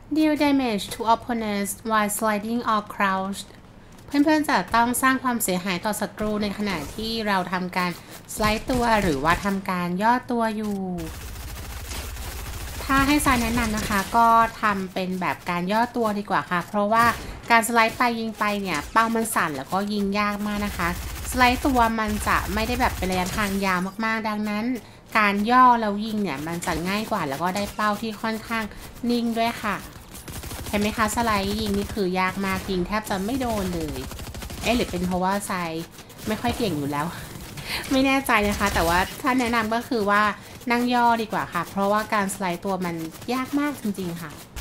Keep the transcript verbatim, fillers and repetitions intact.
deal damage to opponents while sliding or crouched เพื่อนๆจะต้องสร้างความเสียหายต่อศัตรูในขณะที่เราทำการสไลด์ตัวหรือว่าทำการย่อตัวอยู่ถ้าให้ทรายแนะนำนะคะก็ทำเป็นแบบการย่อตัวดีกว่าค่ะเพราะว่าการสไลด์ไปยิงไปเนี่ยเป้ามันสั่นแล้วก็ยิงยากมากนะคะสไลด์ตัวมันจะไม่ได้แบบเป็นระยะทางยาวมากๆดังนั้นการย่อแล้วยิงเนี่ยมันจะง่ายกว่าแล้วก็ได้เป้าที่ค่อนข้างนิ่งด้วยค่ะเห็นไหมคะสไลด์ยิงนี่คือยากมากยิงแทบจะไม่โดนเลยเอ๊ะหรือเป็นเพราะว่าทรายไม่ค่อยเก่งอยู่แล้วไม่แน่ใจนะคะแต่ว่าถ้าแนะนำก็คือว่านั่งย่อดีกว่าค่ะเพราะว่าการสไลด์ตัวมันยากมากจริงๆค่ะ